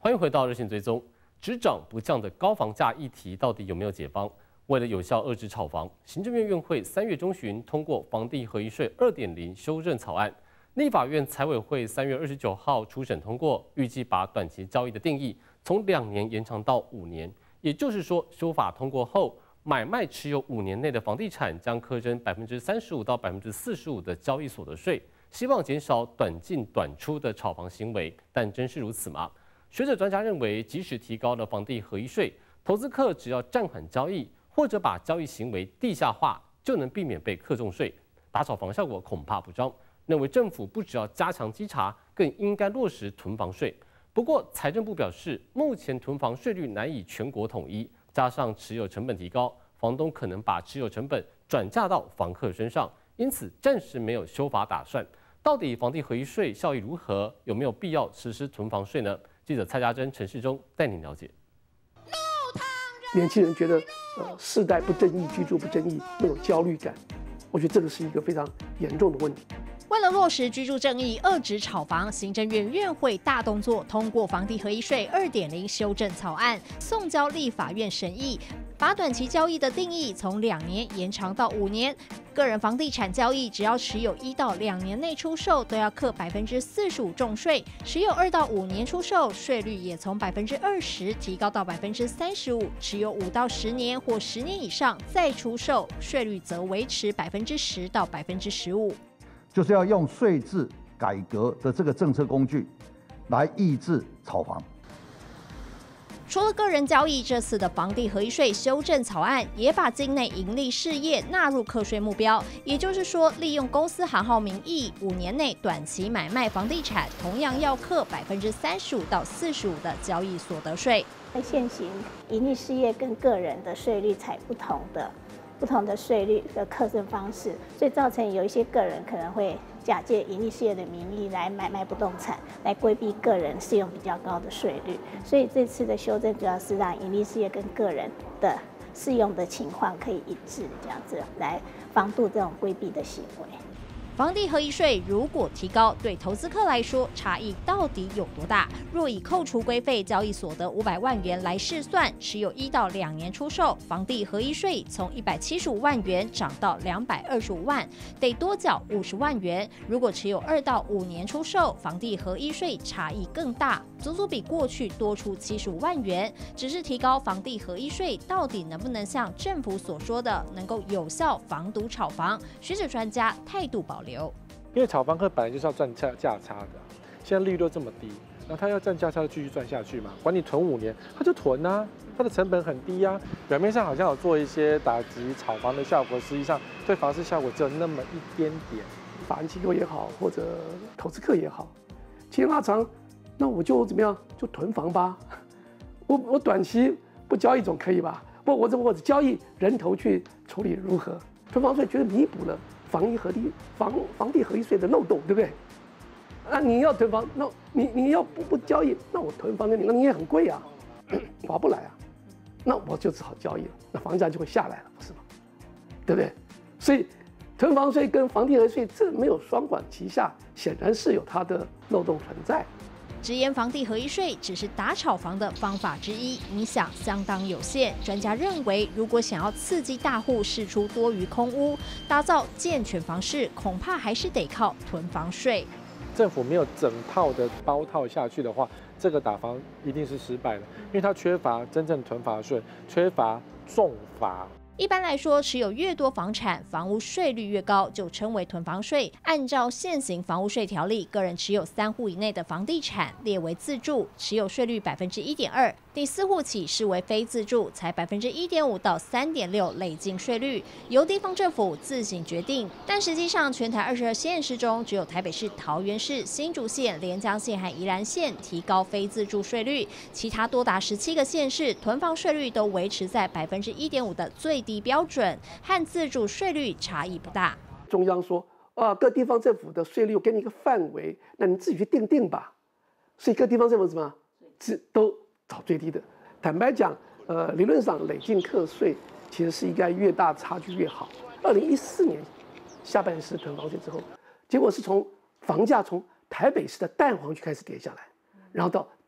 欢迎回到热线追踪，只涨不降的高房价议题到底有没有解方？为了有效遏制炒房，行政院院会3月中旬通过房地合一税2.0修正草案，立法院财委会3月29号初审通过，预计把短期交易的定义从2年延长到5年。也就是说，修法通过后，买卖持有5年内的房地产将课征35%到45%的交易所得税，希望减少短进短出的炒房行为。但真是如此吗？学者专家认为，即使提高了房地合一税，投资客只要暂缓交易，或者把交易行为地下化，就能避免被课重税，打炒房效果恐怕不彰。认为政府不只要加强稽查，更应该落实囤房税。不过，财政部表示，目前囤房税率难以全国统一，加上持有成本提高，房东可能把持有成本转嫁到房客身上，因此暂时没有修法打算。到底房地合一税效益如何？有没有必要实施囤房税呢？记者蔡家珍、陈世忠带您了解。 年轻人觉得，世代不正义、居住不正义那种焦虑感，我觉得这个是一个非常严重的问题。 为了落实居住正义、遏制炒房，行政院院会大动作通过房地合一税2.0修正草案，送交立法院审议，把短期交易的定义从2年延长到5年。个人房地产交易只要持有1到2年内出售，都要课45%重税；持有2到5年出售，税率也从20%提高到35%；持有5到10年或10年以上再出售，税率则维持10%到15%。 就是要用税制改革的这个政策工具来抑制炒房。 除了个人交易，这次的房地合一税修正草案也把境内盈利事业纳入课税目标，也就是说，利用公司行号名义5年内短期买卖房地产，同样要课35%到45%的交易所得税。 现行盈利事业跟个人的税率采不同的税率的课征方式，所以造成有一些个人可能会假借盈利事业的名义来买卖不动产，来规避个人适用比较高的税率。所以这次的修正主要是让盈利事业跟个人的适用的情况可以一致，这样子来防杜这种规避的行为。 房地合一税如果提高，对投资客来说差异到底有多大？若以扣除规费交易所得500万元来试算，持有1到2年出售，房地合一税从175万元涨到225万，得多缴50万元。如果持有2到5年出售，房地合一税差异更大，足足比过去多出75万元。只是提高房地合一税，到底能不能像政府所说的，能够有效防堵炒房？学者专家态度保留。 因为炒房客本来就是要赚价差的，现在利率都这么低，那他要赚价差就继续赚下去嘛，管你囤5年，他就囤啊，他的成本很低啊，表面上好像有做一些打击炒房的效果，实际上对房市效果只有那么一点点。 法人机构也好，或者投资客也好，期间拉长，那我就怎么样，就囤房吧。我短期不交易总可以吧？我只交易人头去处理如何？囤房税绝对弥补了房地合一税的漏洞，对不对？那你要囤房，那你要不交易，那我囤房给你，那你也很贵啊，划不来啊，那我就只好交易了，那房价就会下来了，不是吗？对不对？所以囤房税跟房地合一税这没有双管齐下，显然是有它的漏洞存在。 直言房地合一税只是打炒房的方法之一，影响相当有限。专家认为，如果想要刺激大户释出多余空屋，打造健全房市，恐怕还是得靠囤房税。 政府没有整套的包套下去的话，这个打房一定是失败的，因为它缺乏真正囤房税，缺乏重罚。 一般来说，持有越多房产，房屋税率越高，就称为囤房税。按照现行房屋税条例，个人持有3户以内的房地产列为自住，持有税率1.2%；第4户起视为非自住，才1.5%到3.6%累进税率，由地方政府自行决定。但实际上，全台22县市中，只有台北市、桃园市、新竹县、连江县和宜兰县提高非自住税率，其他多达17个县市囤房税率都维持在1.5%的最低标准，和自住税率差异不大。 中央说各地方政府的税率我给你一个范围，那你自己去定吧。所以各地方政府什么都找最低的。坦白讲，理论上累进课税其实是应该越大差距越好。2014年下半年实施囤房税之后，结果是房价从台北市的蛋黄区开始跌下来，然后到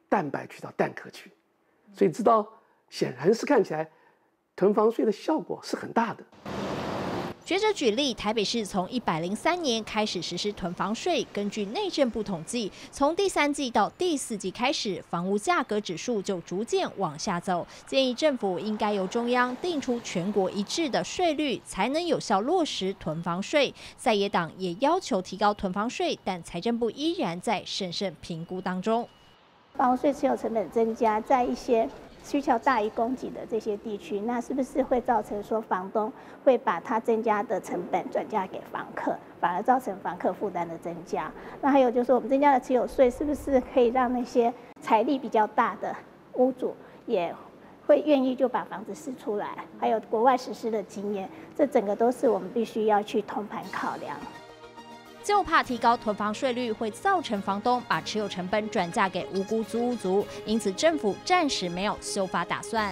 蛋白区到蛋壳区，所以知道显然是看起来囤房税的效果是很大的。 学者举例，台北市从103年开始实施囤房税，根据内政部统计，从第3季到第4季开始，房屋价格指数就逐渐往下走。建议政府应该由中央定出全国一致的税率，才能有效落实囤房税。在野党也要求提高囤房税，但财政部依然在审慎评估当中。 房屋税持有成本增加，在一些需求大于供给的这些地区，那是不是会造成说房东会把它增加的成本转嫁给房客，反而造成房客负担的增加？那还有就是我们增加的持有税，是不是可以让那些财力比较大的屋主也会愿意就把房子释出来？还有国外实施的经验，这整个都是我们必须要去通盘考量。 就怕提高囤房税率会造成房东把持有成本转嫁给无辜租屋族，因此政府暂时没有修法打算。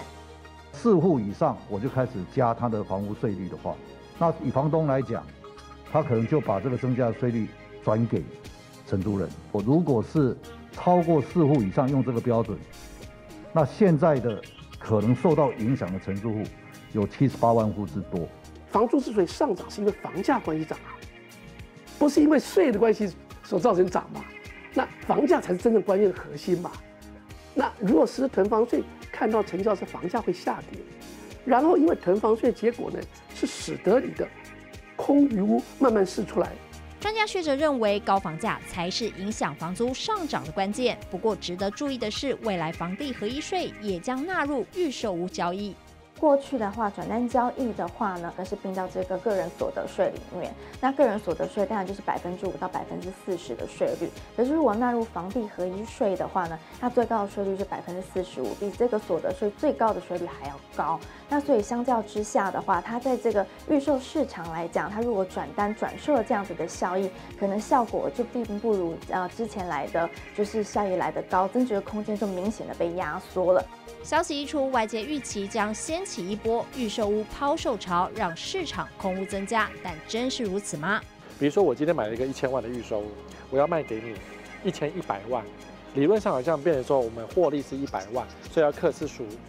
4户以上我就开始加他的房屋税率的话，那以房东来讲，他可能就把这个增加的税率转给承租人。我如果是超过4户以上用这个标准，那现在的可能受到影响的承租户有78万户之多。 房租之所以上涨，是因为房价关系涨啊。不是因为税的关系所造成涨嘛？那房价才是真正关键的核心嘛。那如果实施囤房税，看到成交是房价会下跌，然后因为囤房税结果呢，是使得你的空余屋慢慢释出来。 专家学者认为，高房价才是影响房租上涨的关键。不过，值得注意的是，未来房地合一税也将纳入预售屋交易。 过去的话，转单交易的话呢，是并到这个个人所得税里面。那个人所得税当然就是5%到40%的税率。可是如果纳入房地合一税的话呢，它最高的税率是45%，比这个所得税最高的税率还要高。那所以相较之下的话，它在这个预售市场来讲，它如果转单转售这样子的效益，可能效果就并不如之前来的就是效益来的高，增值的空间就明显的被压缩了。 消息一出，外界预期将掀起一波预售屋抛售潮，让市场空屋增加。但真是如此吗？ 比如说，我今天买了一个1000万的预售屋，我要卖给你1100万，理论上好像变成说我们获利是100万，所以要课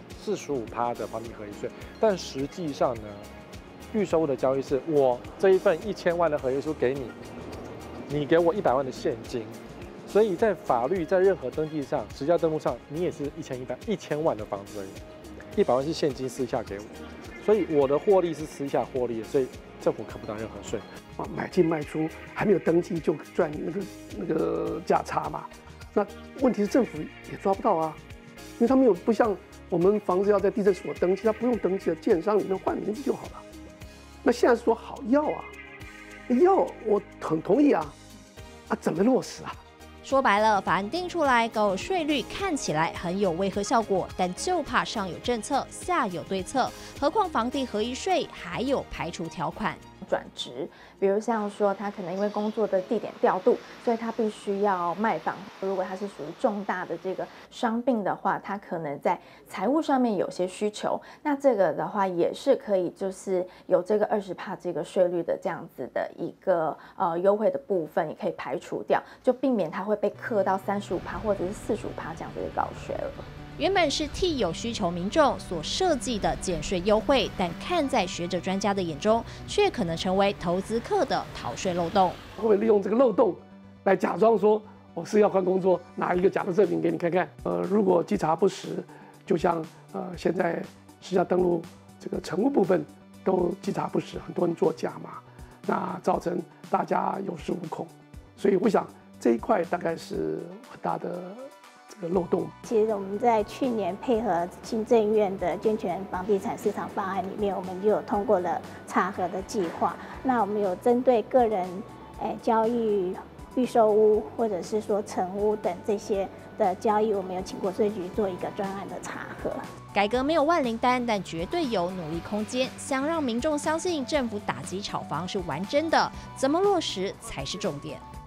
45%的房地合一税。但实际上呢，预售屋的交易是我这一份1000万的合约书给你，你给我100万的现金。所以在法律在任何登记上、实价登录上，你也是1000万的房子而已，100万是现金私下给我，所以我的获利是私下获利的，所以政府课不到任何税。 买进卖出还没有登记就赚那个价差嘛？那问题是政府也抓不到啊，因为他们有不像我们房子要在地政所登记，他不用登记了，建商里面换名字就好了。那现在说好要啊，要我很同意啊，怎么落实啊？ 说白了，法案定出来，高额税率看起来很有威吓效果，但就怕上有政策，下有对策。何况房地合一税还有排除条款。 转职，比如像说他可能因为工作的地点调度，所以他必须要卖房。如果他是属于重大的这个伤病的话，他可能在财务上面有些需求，那这个的话也是可以，就是有这个20%这个税率的这样子的一个优惠的部分，也可以排除掉，就避免他会被课到35%或者是45%这样子的高税了。 原本是替有需求民众所设计的减税优惠，但看在学者专家的眼中，却可能成为投资客的逃税漏洞。 会不会利用这个漏洞来假装说我是要换工作，拿一个假的证明给你看看？如果稽查不实，就像现在实价登录这个成屋部分都稽查不实，很多人作假嘛，那造成大家有恃无恐。所以我想这一块大概是很大的漏洞。 其实我们在去年配合行政院的健全房地产市场法案里面，我们就有通过了查核的计划。那我们有针对个人交易预售屋或者是说成屋等这些的交易，我们有请国税局做一个专案的查核。 改革没有万灵丹，但绝对有努力空间。想让民众相信政府打击炒房是玩真的，怎么落实才是重点。